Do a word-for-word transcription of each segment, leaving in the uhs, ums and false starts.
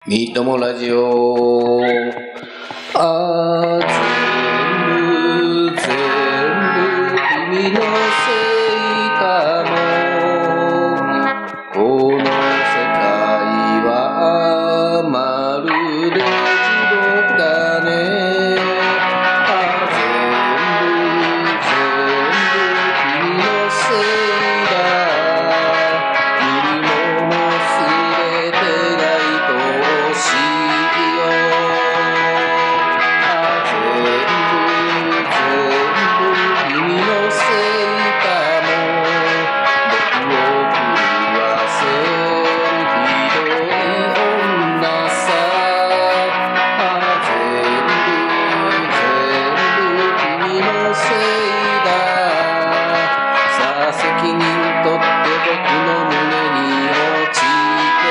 みーともラジオ。あー、全部、全部、君のせいかも。この世界は、まるで地獄だね。あー、全部、全部、君のせいだ。君もすべてが愛しいよ。あ、全部全部君のせいかも。僕を狂わせるひどい女さ。あ、全部全部君のせいだ。さあ責任取って僕の胸に落ちて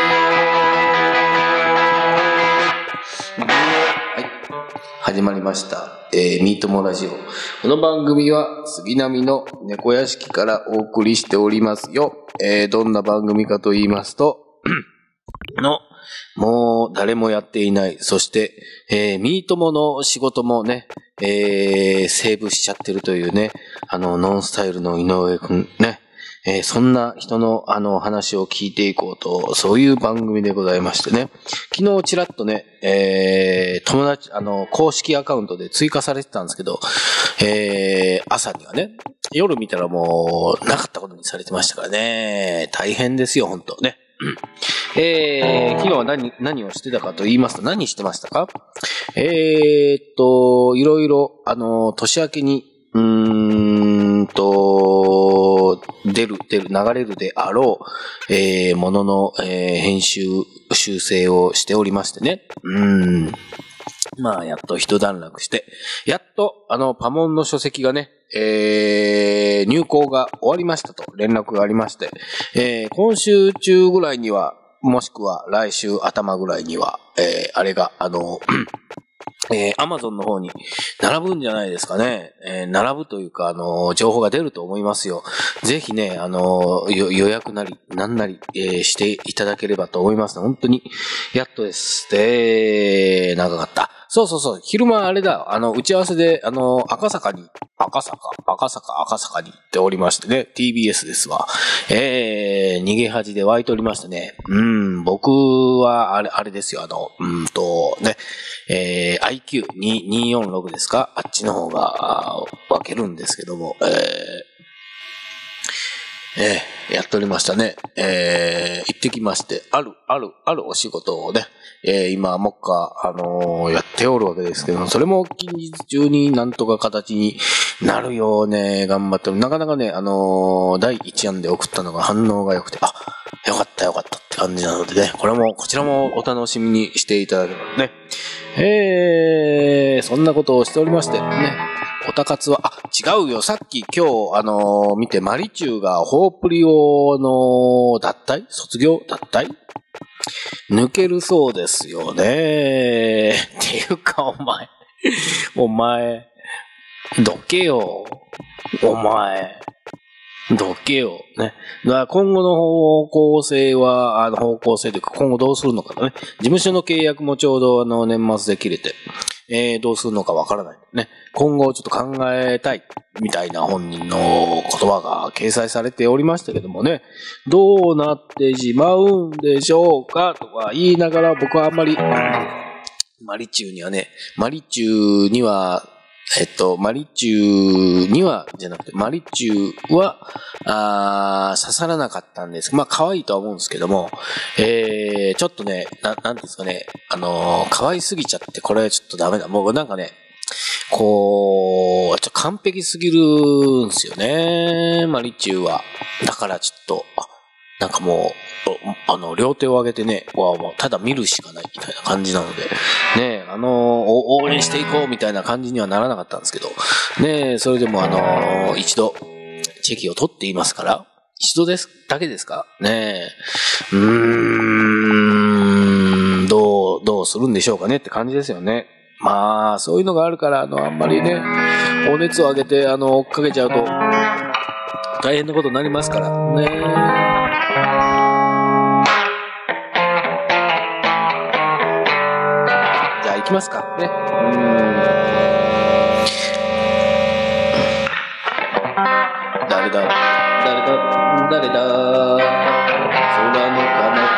よ。はい、始まりました。えー、ミートモラジオ。この番組は杉並の猫屋敷からお送りしておりますよ。えー、どんな番組かと言いますと、の、もう誰もやっていない。そして、えー、ミートモの仕事もね、えー、セーブしちゃってるというね、あの、ノンスタイルの井上くんね。えー、そんな人のあの話を聞いていこうと、そういう番組でございましてね。昨日ちらっとね、えー、友達、あの、公式アカウントで追加されてたんですけど、えー、朝にはね、夜見たらもう、なかったことにされてましたからね。大変ですよ、ほんとね。えー、昨日は何、何をしてたかと言いますと、何してましたか？えーっと、いろいろ、あの、年明けに、うーんと、出る、出る、流れるであろう、えー、ものの、えー、編集、修正をしておりましてね。うーん。まあ、やっと一段落して、やっと、あの、パモンの書籍がね、えー、入稿が終わりましたと連絡がありまして、えー、今週中ぐらいには、もしくは来週頭ぐらいには、えー、あれが、あの、えー、アマゾンの方に並ぶんじゃないですかね。えー、並ぶというか、あのー、情報が出ると思いますよ。ぜひね、あのー、予約なり、なんなり、えー、していただければと思います。本当に、やっとです。で、長かった。そうそうそう、昼間あれだ、あの、打ち合わせで、あのー、赤坂に、赤坂、赤坂、赤坂に行っておりましてね、ティービーエス ですわ。えー、逃げ恥で湧いておりましてね、うん、僕は、あれ、あれですよ、あの、うんと、ね、えー、アイキューにひゃくよんじゅうろく ですか？あっちの方が分けるんですけども、えー、えー、やっておりましたね。えー、行ってきまして、ある、ある、あるお仕事をね、えー、今、もっか、あのー、やっておるわけですけども、それも近日中になんとか形になるようね、頑張ってる。なかなかね、あのー、だいいち案で送ったのが反応が良くて、あ、よかったよかったって感じなのでね、これも、こちらもお楽しみにしていただければね。えー、そんなことをしておりまして、ね。おたかつは、あ、違うよ。さっき今日、あのー、見て、マリチューがホープリオの脱退？卒業脱退？抜けるそうですよね。っていうか、お前、お前、どけよ。お前。どけよ。ね。だから今後の方向性は、あの方向性というか今後どうするのかね。事務所の契約もちょうどあの年末で切れて、えー、どうするのかわからない。ね。今後ちょっと考えたい、みたいな本人の言葉が掲載されておりましたけどもね。どうなってしまうんでしょうかとか言いながら僕はあんまり、マリチューにはね、マリチューには、えっと、マリチューには、じゃなくて、マリチューは、あー、刺さらなかったんです。まあ、可愛いとは思うんですけども、えー、ちょっとね、な、なんですかね、あのー、可愛すぎちゃって、これちょっとダメだ。もうなんかね、こう、ちょっと完璧すぎるんですよね、マリチューは。だからちょっと、あ、なんかもう、あの、両手を上げてね、わもうただ見るしかないみたいな感じなので、ね、あの、応援していこうみたいな感じにはならなかったんですけど、ね、それでもあの、一度、チェキを取っていますから、一度です、だけですかね、うーん、どう、どうするんでしょうかねって感じですよね。まあ、そういうのがあるから、あの、あんまりね、お熱を上げて、あの、追っかけちゃうと、大変なことになりますからね。 きますかね。うーん。誰だ誰だ誰だ空の彼方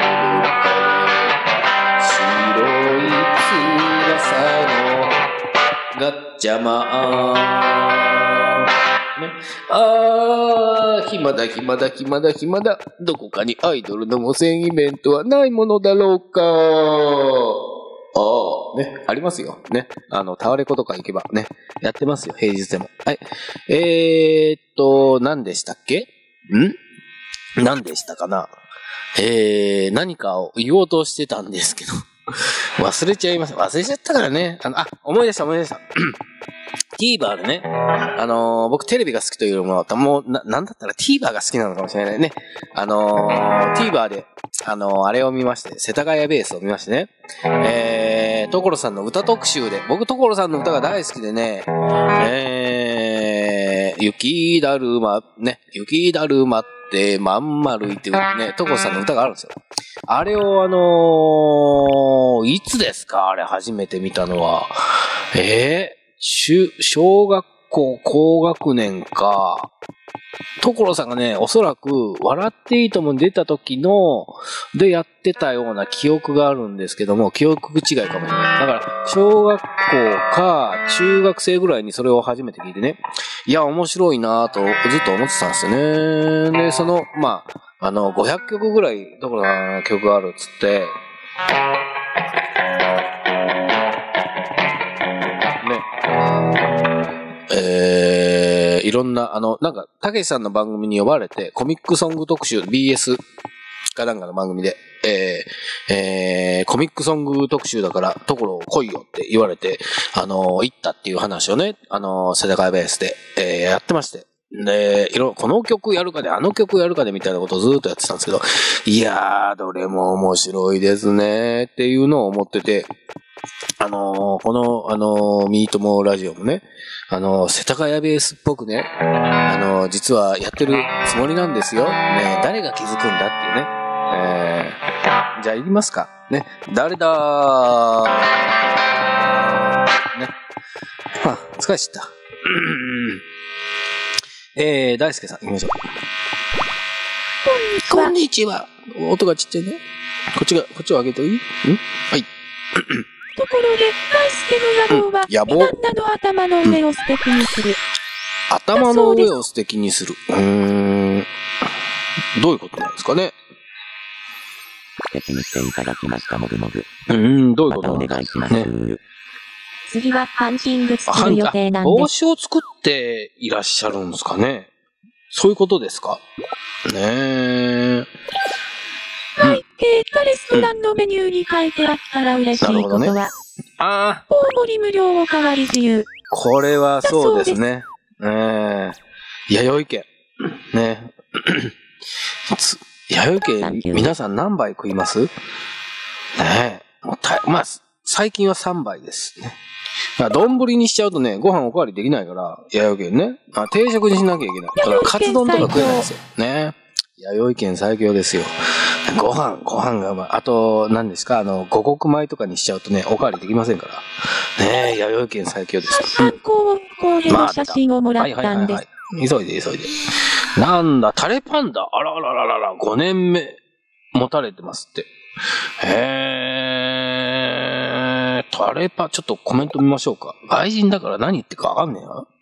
白い翼のガッチャマン、ね、あー暇だ暇だ暇だ暇だ、どこかにアイドルの無線イベントはないものだろうか。ああ、ね、ありますよ。ね。あの、タワレコとか行けばね、やってますよ、平日でも。はい。えー、っと、何でしたっけ？ん？何でしたかな？えー、何かを言おうとしてたんですけど、忘れちゃいました。忘れちゃったからね。あの、あ、思い出した思い出した。TVer でね、あのー、僕テレビが好きというものは、もう、な、なんだったら TVer が好きなのかもしれないね。あのー、TVer で、あのー、あれを見まして、世田谷ベースを見ましてね、えー、所さんの歌特集で、僕所さんの歌が大好きでね、えー、雪だるま、ね、雪だるまってまん丸いっていうね、所さんの歌があるんですよ。あれをあのー、いつですかあれ初めて見たのは。えー中、小学校高学年か。所さんがね、おそらく、笑っていいとも出た時の、でやってたような記憶があるんですけども、記憶違いかもしれない。だから、小学校か、中学生ぐらいにそれを初めて聞いてね、いや、面白いなぁとずっと思ってたんですよね。で、その、まあ、あの、ごひゃっきょくぐらい、所さんの曲があるっつって、えー、いろんな、あの、なんか、たけしさんの番組に呼ばれて、コミックソング特集、ビーエス かなんかの番組で、えー、えー、コミックソング特集だから、ところ来いよって言われて、あの、行ったっていう話をね、あの、世田谷ベースで、えー、やってまして。で、いろ、この曲やるかで、あの曲やるかでみたいなことをずーっとやってたんですけど、いやー、どれも面白いですね、っていうのを思ってて、あのー、この、あのー、ミートモラジオもね、あのー、世田谷ベースっぽくね、あのー、実はやってるつもりなんですよ。ね、誰が気づくんだっていうね。えー、じゃあ行きますか。ね、誰だー。ね。あ、疲れちゃった。えー、大輔さん行きましょう。こんにちは。音がちっちゃいね。こっちが、こっちを上げていい？ん？はい。 ところで、大輔の野望は、 野望？ 旦那の頭の上を素敵にする。うん、 頭の上を素敵にする。うーん。どういうことなんですかね。 素敵にしていただきました、もぐもぐ。 うーん、どういうことなんですかね。お願いします。ね、 次はハンティング作る予定なんで。 帽子を作っていらっしゃるんですかね。そういうことですか。ねえ。 はい、えーと、レストランのメニューに書いてあったら嬉しいことは、ね、 ああ。 大盛り無料おかわり自由。 これはそうですね。えー、弥生県。ね。弥生県、皆さん何杯食います？ねえ。もうたまあ、最近はさんばいですね。丼にしちゃうとね、ご飯おかわりできないから、弥生県ね。あ、定食にしなきゃいけない。だからカツ丼とか食えないんですよ。ね。弥生県最強ですよ。ご飯、ご飯が、まあ、あと、何ですか、あの、五穀米とかにしちゃうとね、おかわりできませんから。ねえ、弥生県最強です。 参考での写真をもらったんです。はいはいはいはい。 急いで急いで。なんだ、タレパンダ。あららららら、ごねんめ、持たれてますって。へー、タレパ、ちょっとコメント見ましょうか。外人だから何言ってるかわかんねえな。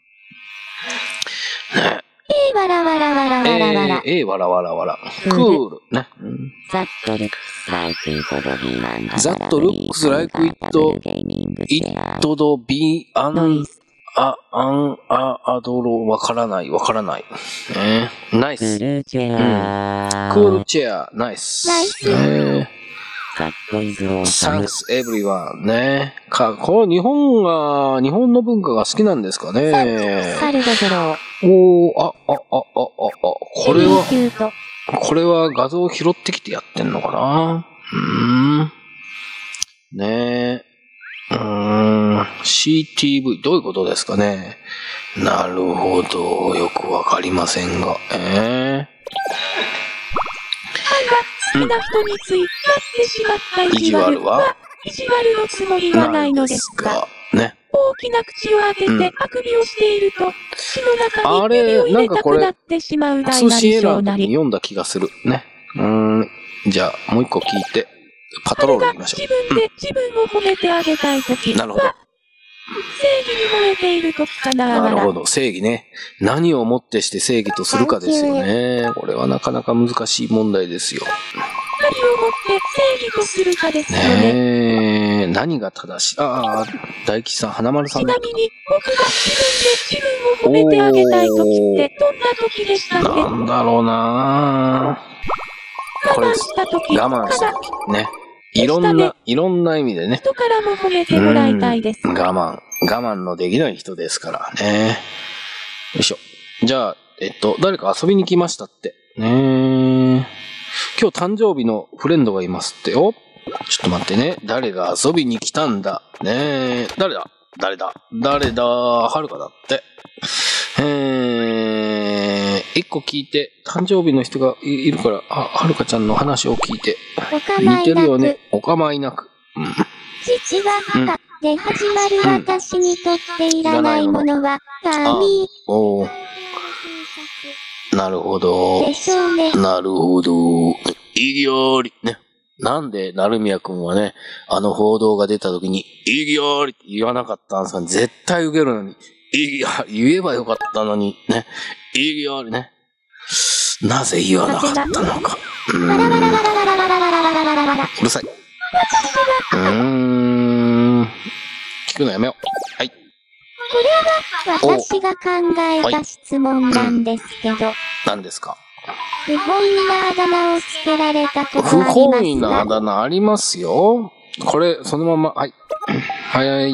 ねえー、わらわらわらわらわら。 えー、わらわらわら。クール。ね。 ザットルックスライクイットドビーアンザットルックスライクイット、イットドビーアン、あ、アン、ア、アドロ、わからない、わからない。ね、ナイス。 クールチェア。 クールチェア、ナイス。 ナイス。 ねサンクスエブリワンね。か、この日本が、日本の文化が好きなんですかね。 サルドゾロおー、あ、あ、あ、あ、あ、あ、これは、これは画像を拾ってきてやってんのかな。うーん。ねえ。うーん。シーティーブイ、どういうことですかね。なるほど。よくわかりませんが。えー。 好きな人についてやってしまった意地悪は意地悪のつもりはないのですが、 ね。 大きな口を開けてあくびをしていると、口の中に指を入れたくなってしまう大なり小なり。 読んだ気がする。ね。うーん。じゃあ、もう一個聞いて、パトロール行きましょう。 自分で自分を褒めてあげたいときは、 なるほど。 正義に燃えているときかな。 なるほど。正義ね。何をもってして正義とするかですよね。これはなかなか難しい問題ですよ。 何をもって正義とするかですよね。 ねえ、何が正しい。ああ、大吉さん、花丸さん。 ちなみに、僕が自分で自分を褒めてあげたいときってどんなときでしたっけ？ なんだろうな我慢したとき。 我慢したとき。ね。いろんな、いろんな意味でね。 人からも褒めてもらいたいです。 我慢。我慢のできない人ですからね。よいしょ。じゃあ、えっと、誰か遊びに来ましたって。ね今日誕生日のフレンドがいますってよ。ちょっと待ってね。誰が遊びに来たんだ。ね誰だ誰だ誰だはるかだって。えー、一個聞いて、誕生日の人が い, いるから、あ、はるかちゃんの話を聞いて。似てるよね。お構いなく。うん、 父は母で始まる私にとっていらないものは、紙。 おー。なるほど。 でしょうね。 なるほど。意義あり。ね。なんで、なるみやくんはね、あの報道が出た時に、意義ありって言わなかったんですか？絶対受けるのに。意義あり。言えばよかったのに。ね。意義ありね。なぜ言わなかったのか。うーん。うるさい。うーん。聞くのやめよう。はい。 これは私が考えた質問なんですけど。 何ですか？ 不本意なあだ名をつけられたこと不あります本意なあだ名ありますよ。これ、そのまま、はい。はいはい。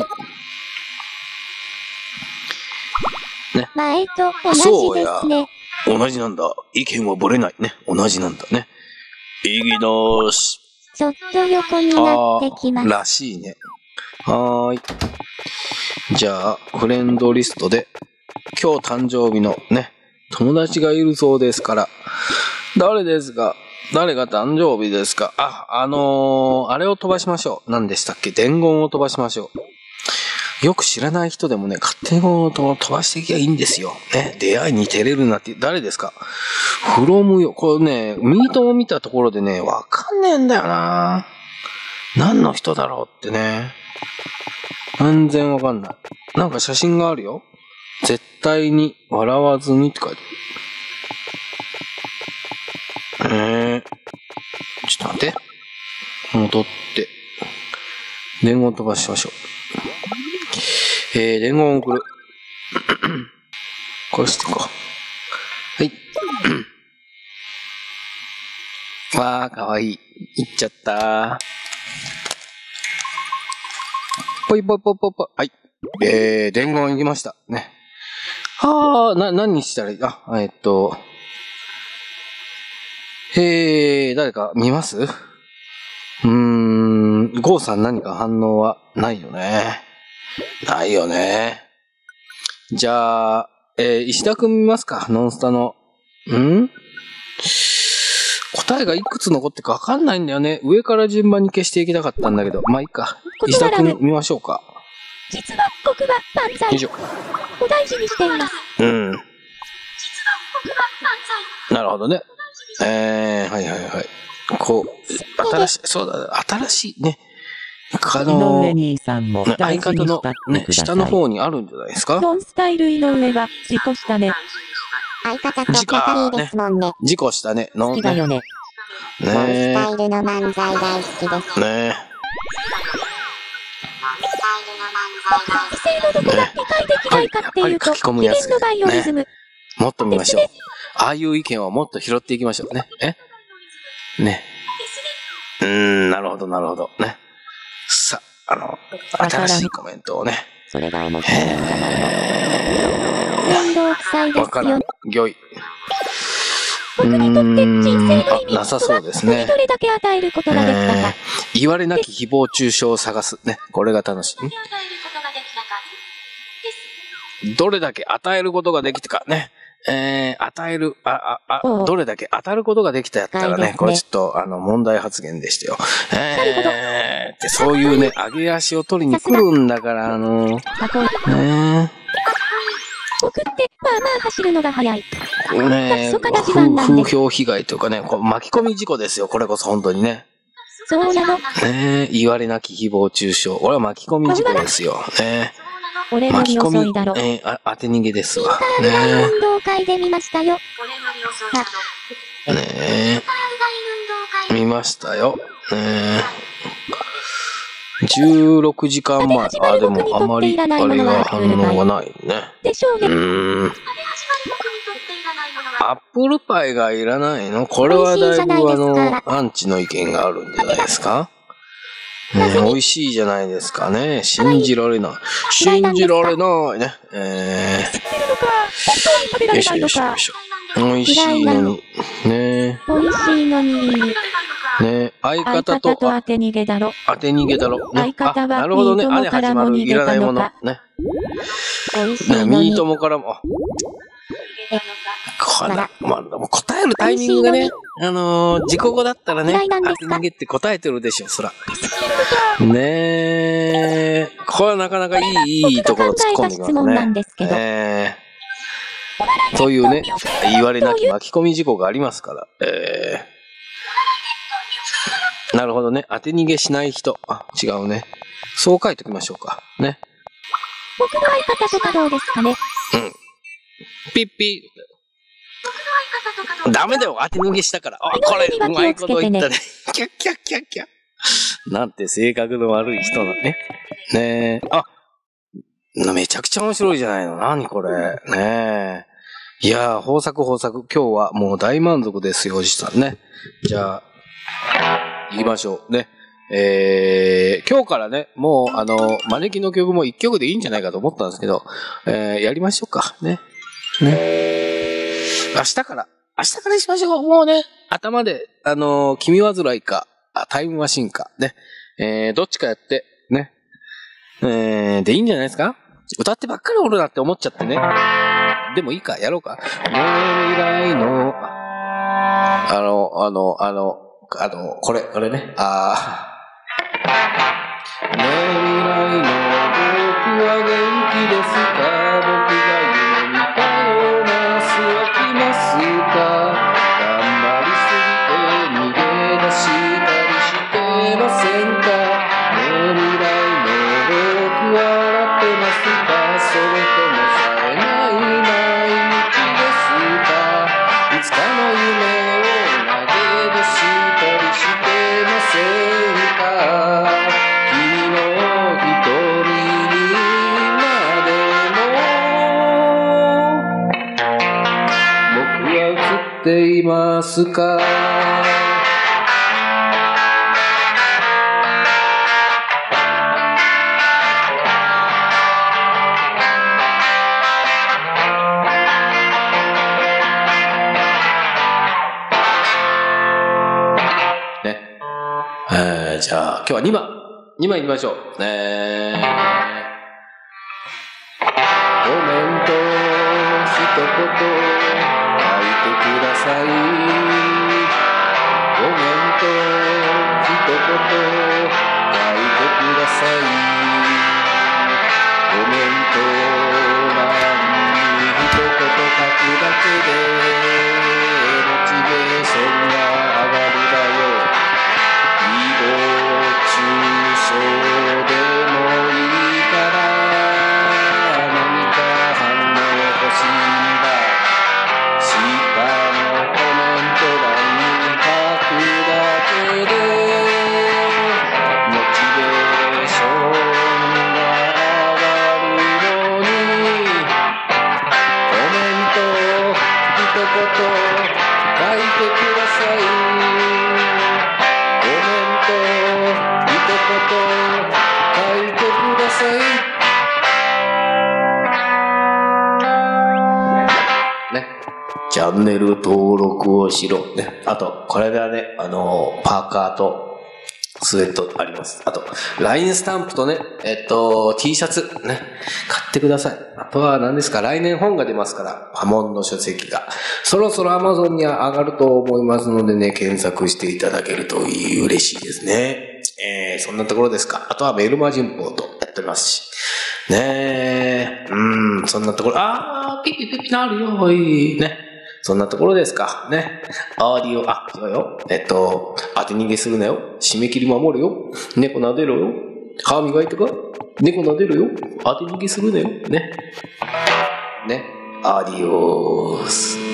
ね。 前と同じですね。 同じなんだ。意見はぶれないね。同じなんだね。意義どーし。 ちょっと横になってきます。 らしいね。はーい。じゃあ、フレンドリストで、今日誕生日のね、友達がいるそうですから、誰ですか？誰が誕生日ですか？あ、あのー、あれを飛ばしましょう。何でしたっけ？伝言を飛ばしましょう。よく知らない人でもね、勝手にを飛ばしていきゃいいんですよ。ね、出会いに照れるなって、誰ですか？フロムよ。これね、ミートを見たところでね、わかんねえんだよな。何の人だろうってね。全然わかんない。なんか写真があるよ。絶対に笑わずにって書いてある。えー、ちょっと待って。戻って。伝言飛ばしましょう。えー、伝言を送る。これしていこう。はい。わー、かわいい。いっちゃったー。ぽいぽいぽいぽいぽい。はい。えー、伝言行きました。ね。はー、な、何にしたらいい？あ、えー、っと。えー、誰か見ます？うーん、ゴーさん何か反応はないよね。ないよね。じゃあ、えー、石田くん見ますか？ノンスタの。ん？答えがいくつ残ってかわかんないんだよね。上から順番に消していきたかったんだけど。まあ、いいか。石田くん見ましょうか。 実は僕は万歳。 以上。 お大事にしています。 うん。なるほどね。えー、はいはいはい。こう、新しい、そうだ、新しいね。あのー、 井上さんも相方のね、下の方にあるんじゃないですか？ ノンスタイル井上は、事故したね。 相方と仲いいですもんね。 事故したね。 好きだよね。 ノンスタイルの漫才大好きです。 ね異性のどこが理解できないかっていうと、秘伝のバイオリズム。 もっと見ましょう。ああいう意見をもっと拾っていきましょうね。えね。うーん、なるほど、なるほど。ね。さ、あの、新しいコメントをね。 それが面白いんだな。 面倒くさいですよ。 わからん。御意。 僕にとって人生の意味なさそうですね。 どれだけ与えることができたか。 言われなき誹謗中傷を探す。ね。これが楽しい。どれだけ与えることができたかね。 えー、与える、あ、あ、 おうあ、どれだけ当たることができたやったらね、 はいですねこれちょっと、あの、問題発言でしたよ。えー、ってそういうね、上げ足を取りに来るんだから、あの、 かっこいい。 ね僕って、まあまあ走るのが早い。 え、ねえ、 そこが自慢なん風です評被害というかね、こう巻き込み事故ですよ、これこそ本当にね。 そうなの。 ねえ、言われなき誹謗中傷。俺は巻き込み事故ですよ。ね俺より巻き込み遅いだろ。、 えー、あ、当て逃げですわ。 インターね外運動会で見ましたよ。 え、ねえ、見ましたよ。ねえ。じゅうろくじかんまえ。あ、でもあまり、あれが反応がないね。 でしょうね。 うーん。アップルパイがいらないの？これはだいぶあの、アンチの意見があるんじゃないですか？ね、美味しいじゃないですかね。信じられない。信じられないね。えー、よいしょよいしょよいしょ。美味しいのに。ね美味しいのに。 ね相相方と、 方とあ当て逃げだろ。 当て逃げだろ。ね、 相方はあなるほどね。 ミートモあれ始まる。 からも逃いらないものげたのか。。 ね。 美味しねいのにミート。モからも。あこれ、まあ、でも答えるタイミングがね、あのー、自己語だったらね、 嫌いなんで当てすか逃げって答えてるでしょ、そら。ねえ、これはなかなかいい、いいところ突っ込んできます僕が考えた質問なんね。 ですけどえー、というね、言われなき巻き込み事故がありますから、えー、なるほどね、当て逃げしない人。あ、違うね。そう書いておきましょうか。ね。 僕の相方とかどうですかね。 ピッピー。ダメだよ、当て逃げしたから。あ、これ、うまいこと言ったね。キャッキャッキャッキャッ。なんて性格の悪い人だね。ねえ。あ、めちゃくちゃ面白いじゃないの。何これ。ねえ。いやー、豊作豊作。今日はもう大満足ですよ、おじさんね。じゃあ、行きましょう。ね。えー、今日からね、もう、あの、招きの曲も一曲でいいんじゃないかと思ったんですけど、えー、やりましょうか。ね。ね。明日から、明日からにしましょう。もうね、頭で、あのー、君煩いか、タイムマシンか、ね。えー、どっちかやって、ね。えー、でいいんじゃないですか？歌ってばっかりおるなって思っちゃってね。でもいいか、やろうか。ねえ、未来の、あの、あの、あの、あの、これ、これね。あー。ねえ、未来の僕は元気ですか？僕が夢見たような明日は来ますか？頑張りすぎて逃げ出したりしてませんか？ねえ、未来の僕笑ってますか？それとも冴えない毎日ですか？いつかの夢を投げ出したりしてませんか？君の瞳にまでも僕は映っていますか？ね。えー、じゃあ、今日はにまい。にまい行きましょう。えー、コメント一言書いてください。コメント一言書いてください。コメント欄に一言書くだけでモチベーションが上がるだよ。誹謗中傷でもいいから何か反応欲しいんだ。下のコメント欄に書くだけでモチベーションが上がるのに、コメント一言書いてください。コメント一言書いてください。ね。チャンネル登録をしろ。ね。あと、これがね、あの、パーカーとスウェットあります。あと、ラインスタンプとね、えっと、T シャツ、ね、買ってください。あとは何ですか、来年本が出ますから、波紋の書籍が。そろそろ Amazon には上がると思いますのでね、検索していただけるといい嬉しいですね。えー、そんなところですか。あとはメルマ旬報とやっておりますし。ねえ、うーん、そんなところ、あー、ピピピピなるよ、いい、ね。そんなところですか。ね。アーディオ、あ、違うよ。えっと、当て逃げするなよ。締め切り守るよ。猫撫でろよ。歯磨いたか？猫撫でるよ。当て逃げするなよ。ね。ね。アーディオース。